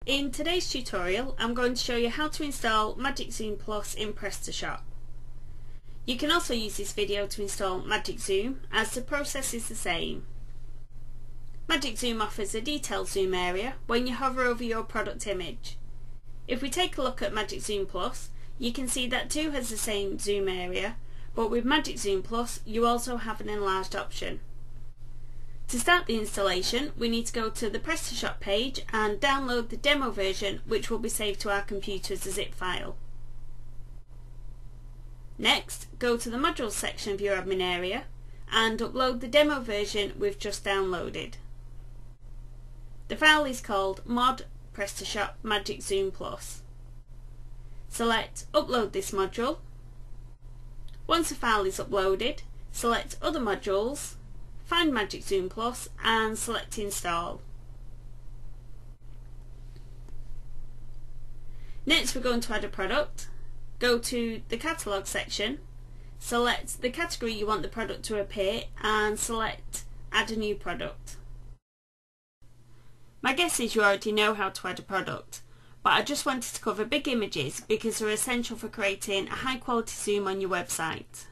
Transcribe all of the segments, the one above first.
In today's tutorial I'm going to show you how to install Magic Zoom Plus in PrestaShop. You can also use this video to install Magic Zoom, as the process is the same. Magic Zoom offers a detailed zoom area when you hover over your product image. If we take a look at Magic Zoom Plus, you can see that too has the same zoom area, but with Magic Zoom Plus you also have an enlarged option. To start the installation, we need to go to the PrestaShop page and download the demo version, which will be saved to our computer as a zip file. Next, go to the modules section of your admin area and upload the demo version we've just downloaded. The file is called mod PrestaShop Magic Zoom Plus. Select Upload this module. Once the file is uploaded, select Other Modules, find Magic Zoom Plus and select Install. Next we're going to add a product. Go to the Catalogue section, select the category you want the product to appear and select Add a New Product. My guess is you already know how to add a product, but I just wanted to cover big images because they're essential for creating a high quality zoom on your website.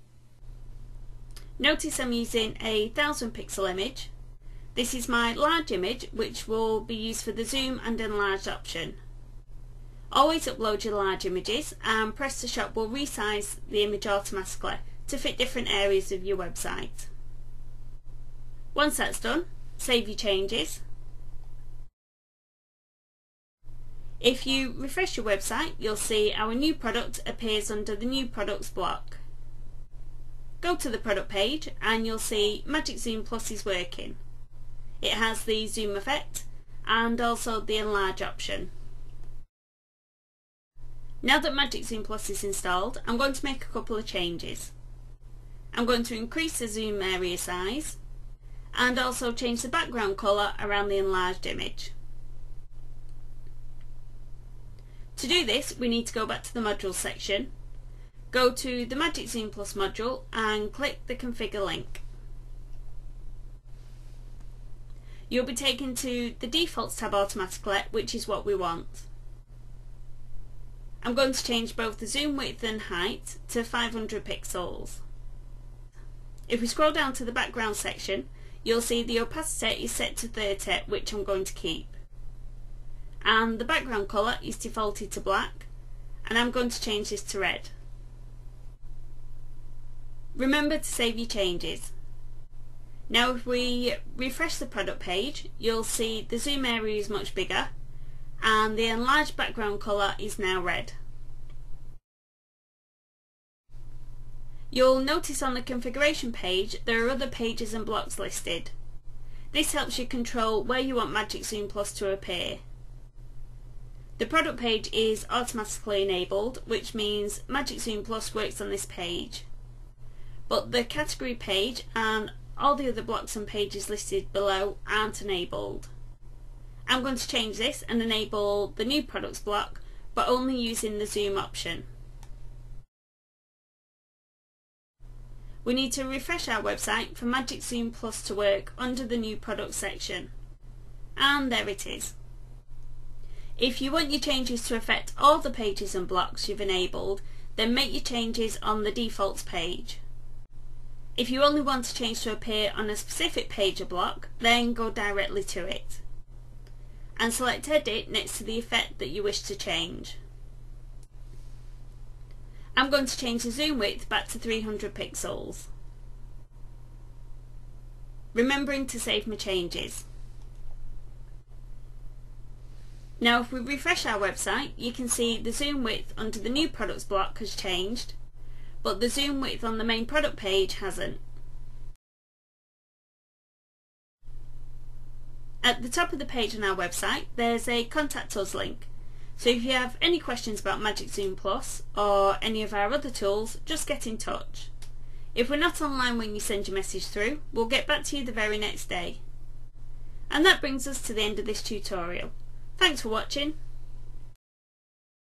Notice I'm using a 1000 pixel image. This is my large image, which will be used for the zoom and enlarge option. Always upload your large images and PrestaShop will resize the image automatically to fit different areas of your website. Once that's done, save your changes. If you refresh your website, you'll see our new product appears under the New Products block. Go to the product page and you'll see Magic Zoom Plus is working. It has the zoom effect and also the enlarge option. Now that Magic Zoom Plus is installed, I'm going to make a couple of changes. I'm going to increase the zoom area size and also change the background colour around the enlarged image. To do this, we need to go back to the modules section. Go to the Magic Zoom Plus module and click the configure link. You'll be taken to the defaults tab automatically, which is what we want. I'm going to change both the zoom width and height to 500 pixels. If we scroll down to the background section, you'll see the opacity is set to 30, which I'm going to keep. And the background colour is defaulted to black, and I'm going to change this to red. Remember to save your changes. Now if we refresh the product page, you'll see the zoom area is much bigger and the enlarged background colour is now red. You'll notice on the configuration page there are other pages and blocks listed. This helps you control where you want Magic Zoom Plus to appear. The product page is automatically enabled, which means Magic Zoom Plus works on this page. But the category page and all the other blocks and pages listed below aren't enabled. I'm going to change this and enable the new products block, but only using the zoom option. We need to refresh our website for Magic Zoom Plus to work under the new products section. And there it is. If you want your changes to affect all the pages and blocks you've enabled, then make your changes on the defaults page. If you only want a change to appear on a specific page or block, then go directly to it. And select Edit next to the effect that you wish to change. I'm going to change the zoom width back to 300 pixels. Remembering to save my changes. Now if we refresh our website, you can see the zoom width under the new products block has changed, but the zoom width on the main product page hasn't. At the top of the page on our website there's a Contact Us link, so if you have any questions about Magic Zoom Plus or any of our other tools, just get in touch. If we're not online when you send your message through, we'll get back to you the very next day. And that brings us to the end of this tutorial. Thanks for watching.